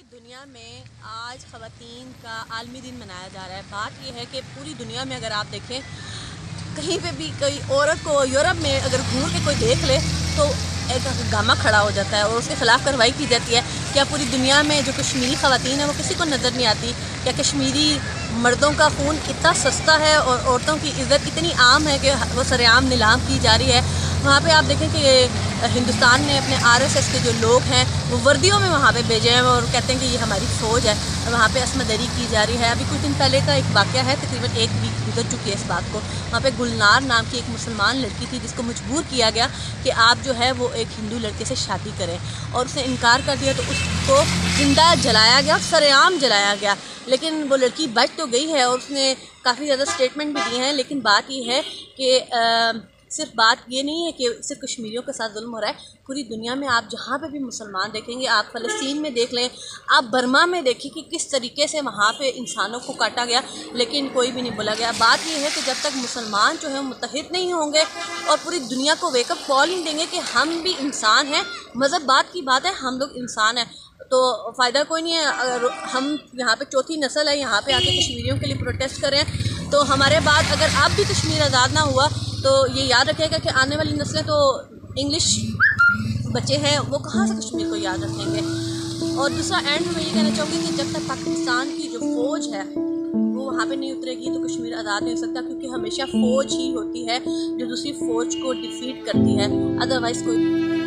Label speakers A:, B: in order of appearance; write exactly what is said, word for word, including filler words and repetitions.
A: دنیا میں آج خواتین کا عالمی دن منایا جا رہا ہے۔ بات یہ ہے کہ پوری دنیا میں اگر آپ دیکھیں کہیں پہ بھی کوئی عورت کو یورپ میں اگر گھور کے کوئی دیکھ لے تو ایک گامہ کھڑا ہو جاتا ہے اور اس کے خلاف کارروائی کی جاتی ہے۔ کیا پوری دنیا میں جو کشمیری خواتین ہیں وہ کسی کو نظر نہیں آتی؟ کیا کشمیری مردوں کا خون اتنا سستا ہے اور عورتوں کی عزت اتنی عام ہے کہ وہ سر عام نیلام کی جا رہی ہے؟ وہاں پہ آپ دیکھیں کہ ہندوستان نے اپنے آر ایس ایس کے جو لوگ ہیں وہ وردیوں میں وہاں پہ بھیجے ہیں اور کہتے ہیں کہ یہ ہماری فوج ہے، وہاں پہ عصمت دری کی جا رہی ہے۔ ابھی کچھ دن پہلے کا ایک واقعہ ہے، تقریباً ایک ویک گزر چکی ہے اس بات کو۔ وہاں پہ گلنار نام کی ایک مسلمان لڑکی تھی جس کو مجبور کیا گیا کہ آپ جو ہے وہ ایک ہندو لڑکے سے شادی کریں، اور اس نے انکار کر دیا تو اس کو زندہ جلایا گیا، سر عام جلایا گیا۔ لیکن وہ لڑکی بچ تو گئی ہے اور اس نے کافی زیادہ سٹیٹمنٹ بھی دی ہیں، لیکن بات یہ ہے کہ صرف بات یہ نہیں ہے کہ صرف کشمیریوں کے ساتھ ظلم ہو رہا ہے، پوری دنیا میں آپ جہاں پہ بھی مسلمان دیکھیں گے، آپ فلسطین میں دیکھ لیں، آپ برما میں دیکھیں کہ کس طریقے سے وہاں پہ انسانوں کو کاٹا گیا، لیکن کوئی بھی نہیں بولا گیا۔ بات یہ ہے کہ جب تک مسلمان جو ہیں متحد نہیں ہوں گے اور پوری دنیا کو ویک اپ کال نہیں دیں گے کہ ہم بھی انسان ہیں، مذہب بات کی بات ہے، ہم لوگ انسان ہیں، تو فائدہ کوئی نہیں ہے۔ اگر ہم یہاں پہ چوتھی نسل ہے یہاں پہ آ کے کشمیریوں کے لیے پروٹیسٹ کریں، تو ہمارے بعد اگر اب بھی کشمیر آزاد نہ ہوا تو یہ یاد رکھے گا کہ آنے والی نسلیں تو انگلش بچے ہیں، وہ کہاں سے کشمیر کو یاد رکھیں گے۔ اور دوسرا اینڈ میں یہ کہنا چاہوں گی کہ جب تک پاکستان کی جو فوج ہے وہ وہاں پہ نہیں اترے گی تو کشمیر آزاد نہیں ہو سکتا، کیونکہ ہمیشہ فوج ہی ہوتی ہے جو دوسری فوج کو ڈیفیٹ کرتی ہے، ادروائز کوئی